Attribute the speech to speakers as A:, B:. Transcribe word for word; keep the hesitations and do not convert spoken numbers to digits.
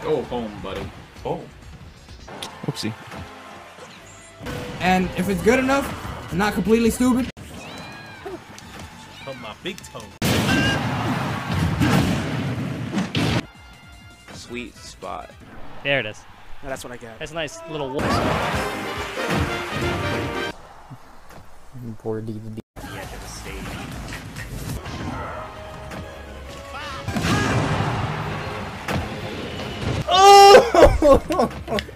A: Go home, buddy.
B: Oh.
C: Oopsie.
D: And if it's good enough, and not completely stupid.
B: Put my big toe.
E: Sweet spot.
F: There it is.
G: No, that's what I got.
F: That's a nice little wolf.
H: Poor Dedede.
E: The edge of the stage.
H: Oh!